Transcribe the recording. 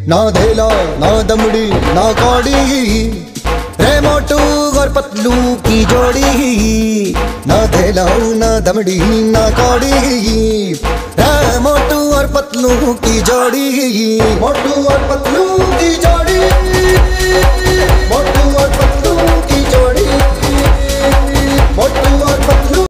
ना धेला ना दमड़ी ना कौड़ी, रे मोटू और पतलू की जोड़ी। ना धेला ना दमड़ी ना कौड़ी, रे मोटू और पतलू की जोड़ी। मोटू और पतलू की जोड़ी, मोटू